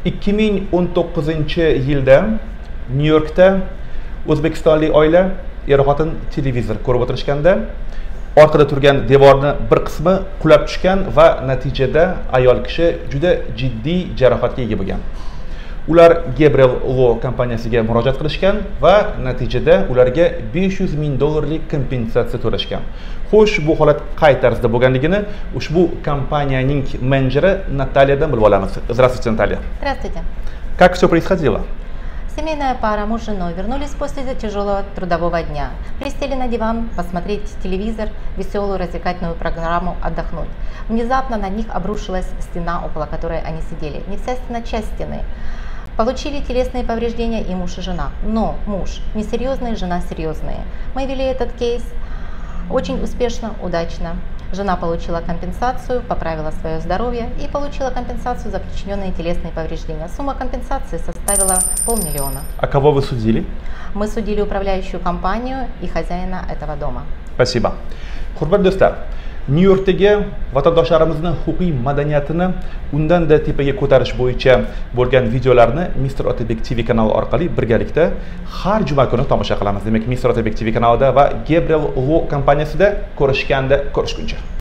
2019-yilda Nyu-Yorkda O'zbekistonlik oila er-xotin televizor ko'rib o'tirishganda orqada turgan devorni bir qismi qulab tushgan va natijada ayol kishi juda jiddiy jarohatga ega bo'lgan. Ular Gabriel Law kompaniyasiga murojaat qilishgan va natijada ularga $500,000 kompensatsiya to'lashgan. Xo'sh, bu holat qay tarzda bo'lganligini ushbu kompaniyaning menejeri Nataliyadan bilib olamiz. Здравствуйте, Наталья. Здравствуйте. Как все происходило? Семейная пара, муж с женой, вернулись после тяжелого трудового дня. Присели на диван, посмотреть телевизор, веселую развлекательную программу, отдохнуть. Внезапно на них обрушилась стена, около которой они сидели. Не вся стена, часть стены. Получили телесные повреждения и муж, и жена. Но муж несерьезный, жена серьезные. Мы вели этот кейс очень успешно, удачно. Жена получила компенсацию, поправила свое здоровье и получила компенсацию за причиненные телесные повреждения. Сумма компенсации составила $500 000. А кого вы судили? Мы судили управляющую компанию и хозяина этого дома. Спасибо. Hurmatli do'stlar, Nyu-Yorkdagi vatandoshlarimizni huquqiy madaniyatini undan-da tepaga ko'tarish bo'yicha bo'lgan videolarni Mr. Otabek TV kanali orqali birgalikda har juma kuni tomosha qilamiz. Demak, Mr. Otabek TV kanalida va Gabriel Law kompaniyasida ko'rishganda ko'rishguncha.